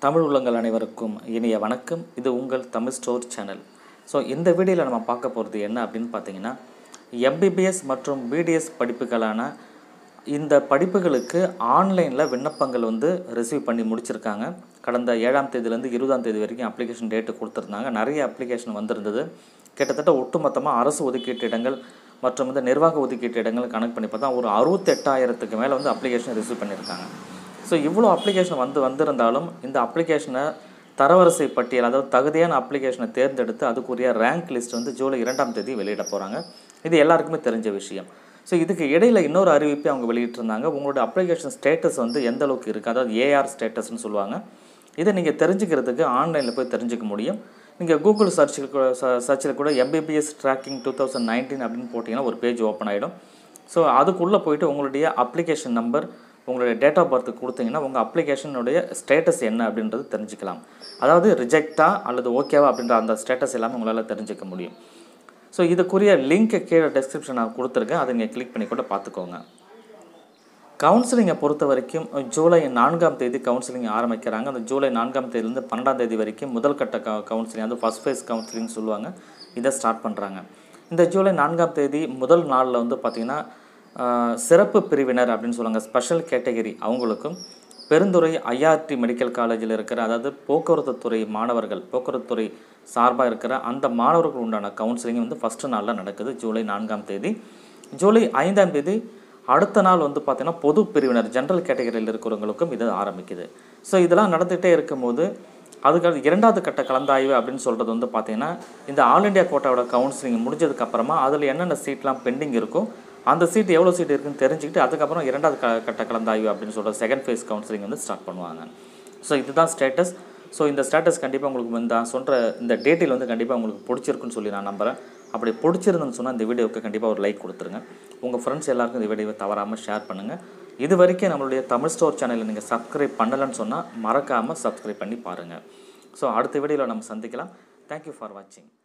தமிழ் உள்ளங்கள் அனைவருக்கும் இனிய வணக்கம். இது உங்கள் தமிழ் ஸ்டோர் சேனல். ஸோ இந்த வீடியோவில் நம்ம பார்க்க போகிறது என்ன அப்படின்னு பார்த்தீங்கன்னா, எம்பிபிஎஸ் மற்றும் பிடிஎஸ் படிப்புகளான இந்த படிப்புகளுக்கு ஆன்லைனில் விண்ணப்பங்கள் ரிசீவ் பண்ணி முடிச்சிருக்காங்க. கடந்த 7ஆம் தேதியிலேருந்து 20ஆம் தேதி வரைக்கும் அப்ளிகேஷன் டேட்டு கொடுத்துருந்தாங்க. நிறைய அப்ளிகேஷன் வந்திருந்தது. கிட்டத்தட்ட ஒட்டுமொத்தமாக அரசு ஒதுக்கீட்டு இடங்கள் மற்றும் நிர்வாக ஒதுக்கீட்டு இடங்கள் கணக்கு பண்ணி பார்த்தா ஒரு 68,000க்கு மேலே அப்ளிகேஷன் ரிசீவ் பண்ணியிருக்காங்க. ஸோ இவ்வளோ அப்ளிகேஷன் வந்திருந்தாலும் இந்த அப்ளிகேஷனை தரவரிசை பட்டியல், அதாவது தகுதியான அப்ளிகேஷனை தேர்ந்தெடுத்து அதுக்குரிய ரேங்க் லிஸ்ட் ஜூலை 2ஆம் தேதி வெளியிட போகிறாங்க. இது எல்லாருக்குமே தெரிஞ்ச விஷயம். ஸோ இதுக்கு இடையில் இன்னொரு அறிவிப்பை அவங்க வெளியிட்டிருந்தாங்க. உங்களோட அப்ளிகேஷன் ஸ்டேட்டஸ் எந்த அளவுக்கு இருக்குது, அதாவது ஏஆர் ஸ்டேட்டஸ்ன்னு சொல்லுவாங்க. இதை நீங்கள் தெரிஞ்சுக்கிறதுக்கு ஆன்லைனில் போய் தெரிஞ்சுக்க முடியும். நீங்கள் கூகுள் சர்ச்சில் கூட எம்பிபிஎஸ் ட்ராக்கிங் 2019 அப்படின்னு போட்டிங்கன்னா ஒரு பேஜ் ஓப்பன் ஆகிடும். ஸோ அதுக்குள்ளே போய்ட்டு உங்களுடைய அப்ளிகேஷன் நம்பர், உங்களுடைய டேட் ஆஃப் பர்த் கொடுத்தீங்கன்னா உங்கள் அப்ளிகேஷனுடைய ஸ்டேட்டஸ் என்ன அப்படின்றது தெரிஞ்சுக்கலாம். அதாவது ரிஜெக்டா அல்லது ஓகேவா அப்படின்ற அந்த ஸ்டேட்டஸ் எல்லாமே உங்களால் தெரிஞ்சுக்க முடியும். ஸோ இதுக்குரிய லிங்க்கை கீழே டிஸ்கிரிப்ஷன் நான் கொடுத்துருக்கேன். அதை நீங்கள் கிளிக் பண்ணி கூட பார்த்துக்கோங்க. கவுன்சிலிங்கை பொறுத்த வரைக்கும் ஜூலை 4ஆம் தேதி கவுன்சிலிங் ஆரம்பிக்கிறாங்க. அந்த ஜூலை 4ஆம் தேதியிலேருந்து 12ஆம் தேதி வரைக்கும் முதல் கட்ட கவுன்சிலிங், அது ஃபஸ்ட் ஃபேஸ் கவுன்சிலிங் சொல்லுவாங்க. இதை ஸ்டார்ட் பண்ணுறாங்க. இந்த ஜூலை 4ஆம் தேதி முதல் நாளில் பார்த்திங்கன்னா சிறப்பு பிரிவினர் அப்படின்னு சொல்லுவாங்க, ஸ்பெஷல் கேட்டகரி, அவங்களுக்கும் பெருந்துறை ஐஆர்டி மெடிக்கல் காலேஜில் இருக்கிற, அதாவது போக்குவரத்து துறை மாணவர்கள், போக்குவரத்து துறை சார்பாக இருக்கிற அந்த மாணவர்கள் உண்டான கவுன்சிலிங் ஃபஸ்ட்டு நாளில் நடக்குது ஜூலை 4ஆம் தேதி. ஜூலை 5ஆம் தேதி அடுத்த நாள் பார்த்திங்கன்னா பொது பிரிவினர், ஜென்ரல் கேட்டகரியில் இருக்கிறவங்களுக்கும் இது ஆரம்பிக்குது. ஸோ இதெல்லாம் நடந்துகிட்டே இருக்கும்போது அதுக்கு 2வது கட்ட கலந்தாய்வு அப்படின்னு சொல்கிறது பார்த்திங்கன்னா, இந்த ஆல் இண்டியா கோட்டாவோட கவுன்சிலிங் முடிஞ்சதுக்கப்புறமா அதில் என்னென்ன சீட்லாம் பெண்டிங் இருக்கோ அந்த சீட் எவ்வளோ சீட் இருக்குன்னு தெரிஞ்சுக்கிட்டு அதுக்கப்புறம் 2வது கட்ட கலந்தாய்வு அப்படின்னு சொல்கிற செகண்ட் ஃபேஸ் கவுன்சிலிங் ஸ்டார்ட் பண்ணுவாங்க. ஸோ இதுதான் ஸ்டேட்டஸ். ஸோ இந்த ஸ்டேட்டஸ் கண்டிப்பாக உங்களுக்கு நான் சொல்கிற இந்த டேட்டில் கண்டிப்பாக உங்களுக்கு பிடிச்சிருக்குன்னு சொல்லி நான் நம்புகிறேன். அப்படி பிடிச்சிருந்துன்னு சொன்னால் இந்த வீடியோவுக்கு கண்டிப்பாக ஒரு லைக் கொடுத்துருங்க. உங்கள் ஃப்ரெண்ட்ஸ் எல்லாருக்கும் இந்த வீடியோவை தவறாமல் ஷேர் பண்ணுங்கள். இது வரைக்கும் நம்மளுடைய தமிழ் ஸ்டோர் சேனலில் நீங்கள் சப்ஸ்கிரைப் பண்ணலைன்னு சொன்னால் மறக்காமல் சப்ஸ்கிரைப் பண்ணி பாருங்கள். ஸோ அடுத்த வீடியோவில் நம்ம சந்திக்கலாம். தேங்க்யூ ஃபார் வாட்சிங்.